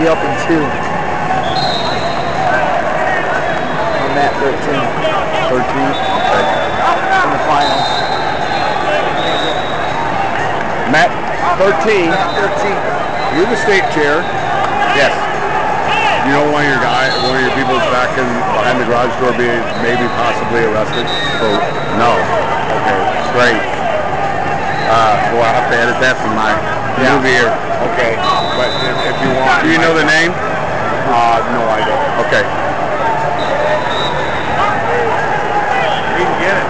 up in 2. On that 13. 13? Okay. In the finals. Matt, 13. 13. You're the state chair. Yes. You know one of your people's back behind the garage door being maybe possibly arrested? No. Okay, great. We'll have to edit that from my movie here. Okay, but if you want. Do you know the name? No, I don't. Okay. You can get it.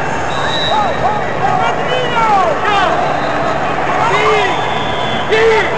Yeah!